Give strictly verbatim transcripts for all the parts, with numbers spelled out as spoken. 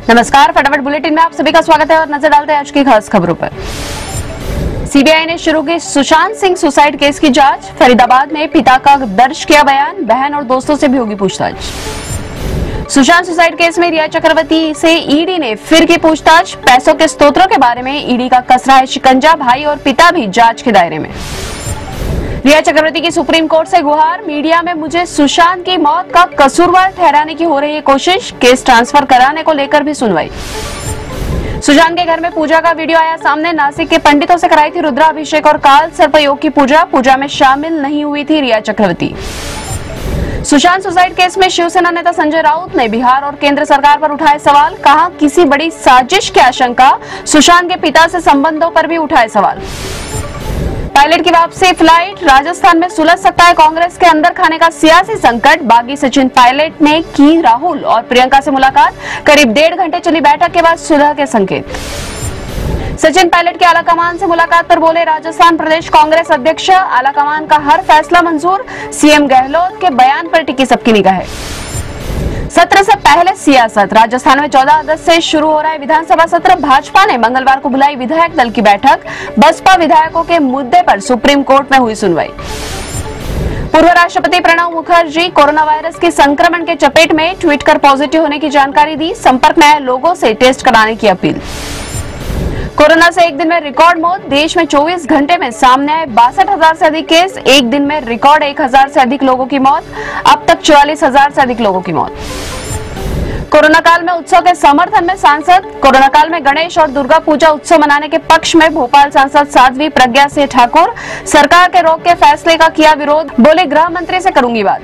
नमस्कार, फटाफट बुलेटिन में आप सभी का स्वागत है और नजर डालते हैं आज की खास खबरों पर। सीबीआई ने शुरू की सुशांत सिंह सुसाइड केस की जांच। फरीदाबाद में पिता का दर्ज किया बयान, बहन और दोस्तों से भी होगी पूछताछ। सुशांत सुसाइड केस में रिया चक्रवर्ती से ईडी ने फिर की पूछताछ। पैसों के स्रोतों के बारे में ईडी का कस रहा है शिकंजा, भाई और पिता भी जांच के दायरे में। रिया चक्रवर्ती की सुप्रीम कोर्ट से गुहार, मीडिया में मुझे सुशांत की मौत का कसूरवार ठहराने की हो रही है कोशिश, केस ट्रांसफर कराने को लेकर भी सुनवाई। सुशांत के घर में पूजा का वीडियो आया सामने, नासिक के पंडितों से कराई थी रुद्राभिषेक और काल सर्पयोग की पूजा, पूजा में शामिल नहीं हुई थी रिया चक्रवर्ती। सुशांत सुसाइड केस में शिवसेना नेता संजय राउत ने बिहार और केंद्र सरकार पर उठाए सवाल, कहा किसी बड़ी साजिश की आशंका, सुशांत के पिता से संबंधों पर भी उठाए सवाल। पायलट की वापसी फ्लाइट, राजस्थान में सुलझ सकता है कांग्रेस के अंदर खाने का सियासी संकट, बागी सचिन पायलट ने की राहुल और प्रियंका से मुलाकात, करीब डेढ़ घंटे चली बैठक के बाद सुलह के संकेत। सचिन पायलट की आलाकमान से मुलाकात पर बोले राजस्थान प्रदेश कांग्रेस अध्यक्ष, आलाकमान का हर फैसला मंजूर, सीएम गहलोत के बयान पर टिकी सबकी निगाहें। सत्र से पहले सियासत, राजस्थान में चौदह अगस्त से शुरू हो रहा है विधानसभा सत्र। भाजपा ने मंगलवार को बुलाई विधायक दल की बैठक, बसपा विधायकों के मुद्दे पर सुप्रीम कोर्ट में हुई सुनवाई। पूर्व राष्ट्रपति प्रणब मुखर्जी कोरोना वायरस के संक्रमण के चपेट में, ट्वीट कर पॉजिटिव होने की जानकारी दी, संपर्क में आए लोगों से टेस्ट कराने की अपील। कोरोना से एक दिन में रिकॉर्ड मौत, देश में चौबीस घंटे में सामने आए बासठ हजार से अधिक केस, एक दिन में रिकॉर्ड एक हजार से अधिक लोगों की मौत, अब तक चौवालीस हजार से अधिक लोगों की मौत। कोरोना काल में उत्सव के समर्थन में सांसद, कोरोना काल में गणेश और दुर्गा पूजा उत्सव मनाने के पक्ष में भोपाल सांसद साध्वी प्रज्ञा सिंह ठाकुर, सरकार के रोक के फैसले का किया विरोध, बोले गृह मंत्री से करूंगी बात।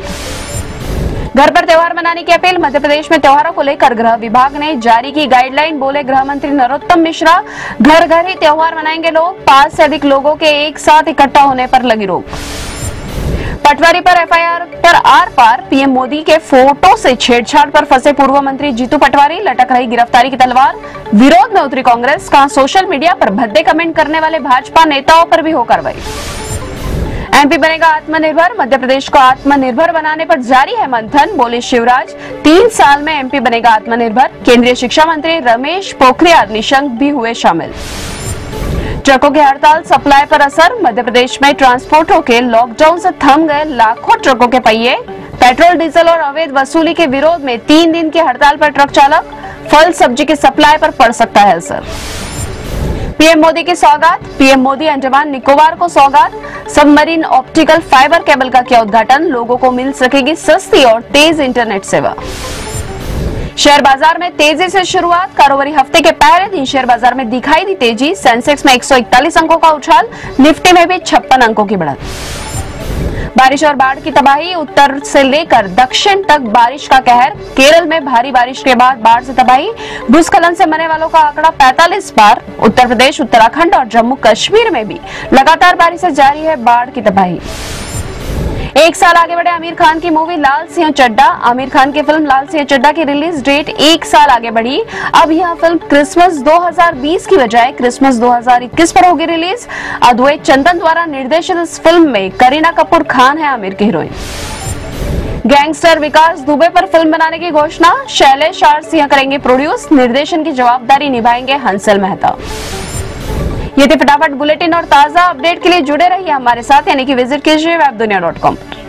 घर पर त्योहार मनाने की अपील, मध्य प्रदेश में त्योहारों को लेकर गृह विभाग ने जारी की गाइडलाइन, बोले गृह मंत्री नरोत्तम मिश्रा, घर घर ही त्योहार मनाएंगे लोग, पांच से अधिक लोगों के एक साथ इकट्ठा होने पर लगी रोक। पटवारी पर एफआईआर पर आर पार, पीएम मोदी के फोटो से छेड़छाड़ पर फंसे पूर्व मंत्री जीतू पटवारी, लटक रही गिरफ्तारी की तलवार, विरोध में उतरी कांग्रेस, कहा सोशल मीडिया पर भद्दे कमेंट करने वाले भाजपा नेताओं पर भी हो कार्रवाई। एमपी बनेगा आत्मनिर्भर, मध्य प्रदेश को आत्मनिर्भर बनाने पर जारी है मंथन, बोले शिवराज, तीन साल में एमपी बनेगा आत्मनिर्भर। केंद्रीय शिक्षा मंत्री रमेश पोखरियाल निशंक भी हुए शामिल। ट्रकों की हड़ताल, सप्लाई पर असर, मध्य प्रदेश में ट्रांसपोर्टरों के लॉकडाउन से थम गए लाखों ट्रकों के पहिए, पेट्रोल डीजल और अवैध वसूली के विरोध में तीन दिन की हड़ताल पर ट्रक चालक, फल सब्जी की सप्लाई पर पड़ सकता है असर। पीएम मोदी की सौगात, पीएम मोदी अंडमान निकोबार को सौगात, सबमरीन ऑप्टिकल फाइबर केबल का किया उद्घाटन, लोगों को मिल सकेगी सस्ती और तेज इंटरनेट सेवा। शेयर बाजार में तेजी से शुरुआत, कारोबारी हफ्ते के पहले दिन शेयर बाजार में दिखाई दी तेजी, सेंसेक्स में एक सौ इकतालीस अंकों का उछाल, निफ्टी में भी छप्पन अंकों की बढ़त। बारिश और बाढ़ की तबाही, उत्तर से लेकर दक्षिण तक बारिश का कहर, केरल में भारी बारिश के बाद बाढ़ से तबाही, भूस्खलन से मरने वालों का आंकड़ा पैंतालीस पार, उत्तर प्रदेश, उत्तराखंड और जम्मू कश्मीर में भी लगातार बारिश से जारी है बाढ़ की तबाही। एक साल आगे बढ़े आमिर खान की मूवी लाल सिंह चड्ढा, आमिर खान की फिल्म लाल सिंह चड्ढा की रिलीज डेट एक साल आगे बढ़ी, अब यह फिल्म क्रिसमस दो हज़ार बीस की बजाय क्रिसमस दो हज़ार इक्कीस पर होगी रिलीज। अद्वैत चंदन द्वारा निर्देशित इस फिल्म में करीना कपूर खान है आमिर की हीरोइन। गैंगस्टर विकास दुबे पर फिल्म बनाने की घोषणा, शैलेश आर सिंह करेंगे प्रोड्यूस, निर्देशन की जवाबदारी निभाएंगे हंसल मेहता। ये थी फटाफट बुलेटिन और ताजा अपडेट के लिए जुड़े रहिए हमारे साथ, यानी कि विजिट कीजिए वेब दुनिया डॉट कॉम।